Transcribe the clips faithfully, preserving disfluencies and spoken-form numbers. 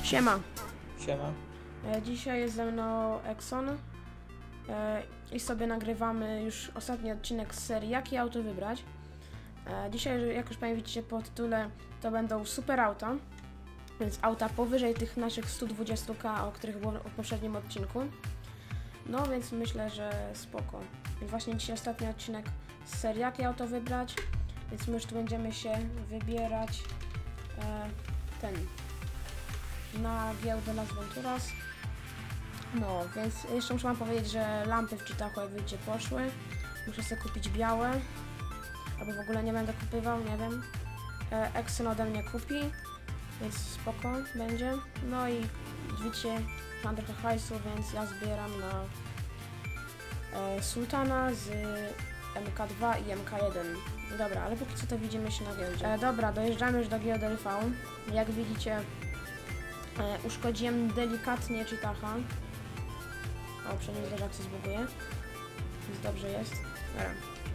Siema. Siema. E, dzisiaj jest ze mną Exon e, i sobie nagrywamy już ostatni odcinek z serii Jakie auto wybrać. E, dzisiaj, jak już Państwo widzicie po tytule, to będą super auta, więc auta powyżej tych naszych stu dwudziestu ka, o których było w poprzednim odcinku. No więc myślę, że spoko. Więc właśnie dzisiaj ostatni odcinek z serii Jakie auto wybrać, więc my już tu będziemy się wybierać e, ten na giełdę Las Venturas. No, więc jeszcze muszę wam powiedzieć, że lampy w Gitachu jak widzicie poszły. Muszę sobie kupić białe, albo w ogóle nie będę kupywał, nie wiem. E, Exxon ode mnie kupi, więc spoko będzie. No i widzicie, mam trochę hajsu, więc ja zbieram na e, Sultana z M K dwa i M K jeden. Dobra, ale póki co to widzimy się na giełdzie. E, dobra, dojeżdżamy już do giełdy L V. Jak widzicie, E, uszkodziłem delikatnie Gitacha. O, przynajmniej zderzak się zbuguje. Więc dobrze jest. Dobra.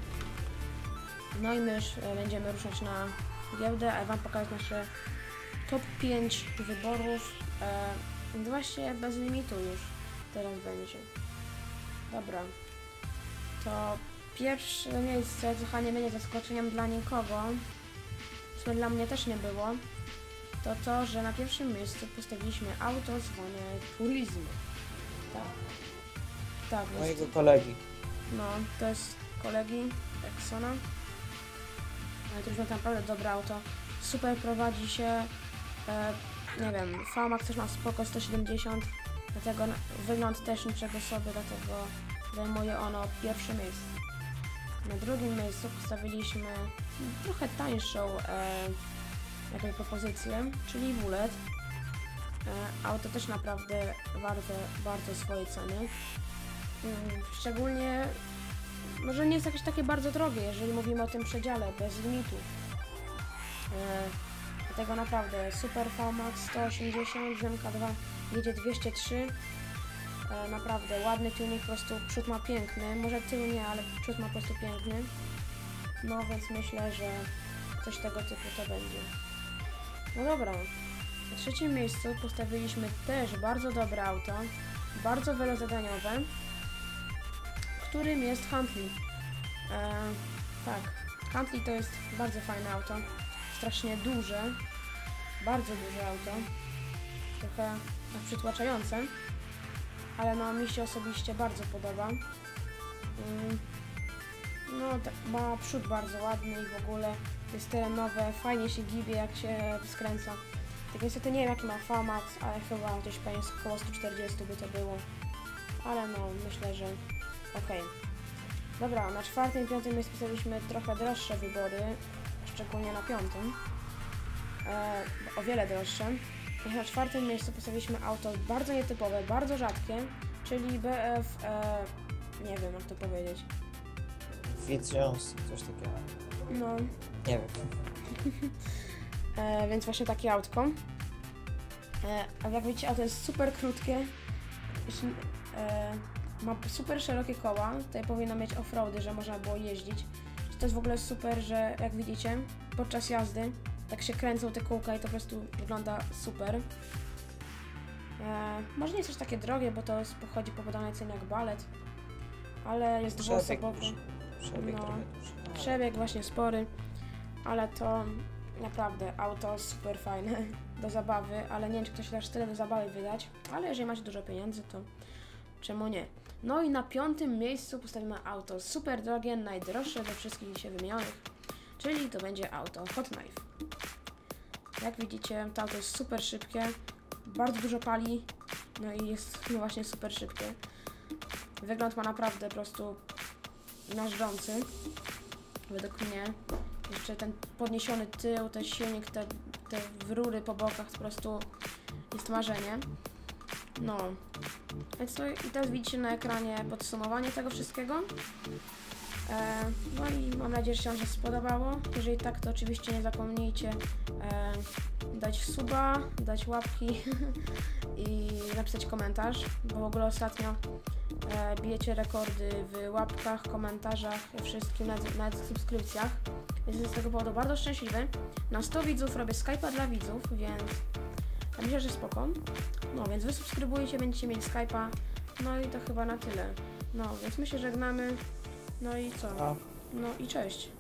No i my już e, będziemy ruszać na giełdę, a wam pokazać nasze top pięć wyborów. E, właśnie bez limitu już teraz będzie. Dobra. To pierwsze miejsce trochę nie będzie zaskoczeniem dla nikogo. W sumie dla mnie też nie było. To to, że na pierwszym miejscu postawiliśmy auto zwane Turismo. Tak. Tak, Mojego kolegi. No, to jest kolegi Exona. Ale to już ma naprawdę dobre auto. Super prowadzi się. E, nie wiem, V MAX też ma spoko sto siedemdziesiąt. Dlatego na, wygląd też niczego sobie, dlatego zajmuje ono pierwsze miejsce. Na drugim miejscu postawiliśmy trochę tańszą e, jakąś propozycję, czyli Bullet. E, auto też naprawdę warte bardzo swojej ceny. Mm, szczególnie, może nie jest jakieś takie bardzo drogie, jeżeli mówimy o tym przedziale, bez limitu. E, dlatego naprawdę super V MAX sto osiemdziesiąt, z M K dwa jedzie dwieście trzy. E, naprawdę ładny tuning, po prostu przód ma piękny, może tył nie, ale przód ma po prostu piękny. No więc myślę, że coś tego typu to będzie. No dobra, na trzecim miejscu postawiliśmy też bardzo dobre auto, bardzo wielozadaniowe, którym jest Huntley. E, tak, Huntley to jest bardzo fajne auto, strasznie duże, bardzo duże auto, trochę przytłaczające, ale no mi się osobiście bardzo podoba. Mm, no tak, ma przód bardzo ładny i w ogóle jest terenowe, fajnie się gibie jak się skręca. Tak niestety nie wiem jaki ma V MAX, ale chyba gdzieś pewnie około sto czterdzieści by to było. Ale no myślę, że okej. Okay. Dobra, na czwartym i piątym miejscu postawiliśmy trochę droższe wybory, szczególnie na piątym. E, o wiele droższe. I na czwartym miejscu postawiliśmy auto bardzo nietypowe, bardzo rzadkie, czyli B F, e, nie wiem jak to powiedzieć. Fitzjones, coś takiego. No. Nie wiem. e, więc właśnie takie autko. E, a jak widzicie, auto jest super krótkie. E, ma super szerokie koła. Tutaj powinno mieć offroady, że można było jeździć. To jest w ogóle super, że jak widzicie, podczas jazdy tak się kręcą te kółka i to po prostu wygląda super. E, może nie jest też takie drogie, bo to pochodzi po podanej cenie jak Ballet. Ale jest dwuosobowy. Przebieg no, trochę duży. Przebieg właśnie spory, ale to naprawdę auto super fajne do zabawy, ale nie wiem czy ktoś aż tyle do zabawy wydać, ale jeżeli macie dużo pieniędzy, to czemu nie. No i na piątym miejscu postawimy auto super drogie, najdroższe ze wszystkich dzisiaj wymienionych, czyli to będzie auto Hot Knife. Jak widzicie, to auto jest super szybkie, bardzo dużo pali, no i jest no właśnie super szybkie. Wygląd ma naprawdę po prostu miażdżący, według mnie. Jeszcze ten podniesiony tył, ten silnik, te, te rury po bokach, po prostu jest marzenie. No, więc to, i teraz widzicie na ekranie podsumowanie tego wszystkiego. E, no i mam nadzieję, że się Wam się spodobało. Jeżeli tak, to oczywiście nie zapomnijcie e, dać suba, dać łapki i napisać komentarz, bo w ogóle ostatnio e, bijecie rekordy w łapkach, komentarzach, wszystkim, nawet, nawet w subskrypcjach. Więc jestem z tego powodu bardzo szczęśliwy. Na sto widzów robię Skype'a dla widzów, więc Ja myślę, że spoko. No, więc wy subskrybujcie, będziecie mieć Skype'a. No i to chyba na tyle. No, więc my się żegnamy. No i co? A. No i cześć.